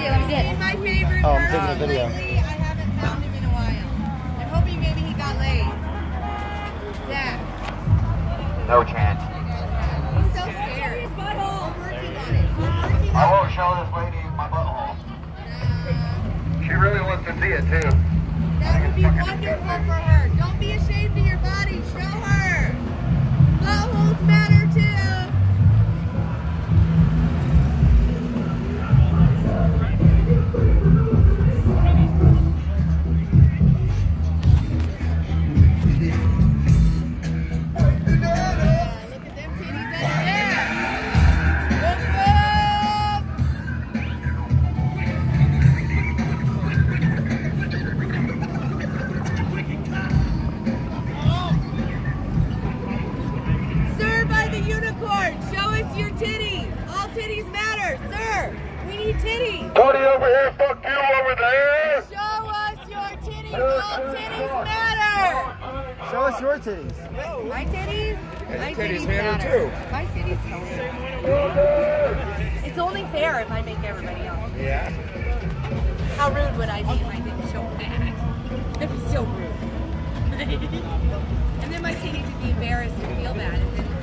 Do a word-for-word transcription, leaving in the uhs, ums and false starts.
Okay, let me see it. My favorite Oh, I'm taking a video. lately, I haven't found him in a while. I'm hoping maybe he got laid. Zach. No chance. He's so scared. I'm working on it. I'm working I on won't show this lady my butthole. it. She really wants to see it too. That would be wonderful for her. Don't be ashamed of your body. Show her. Buttholes matter too. Show us your titties. All titties matter, sir. We need titties. Buddy over here, fuck you over there. Show us your titties. All titties matter. Show us your titties. My titties? My titties matter too. My titties matter. It's only fair if I make everybody else. Yeah. How rude would I be if I didn't show back? That'd be so rude. And then my titties would be embarrassed and feel bad. And then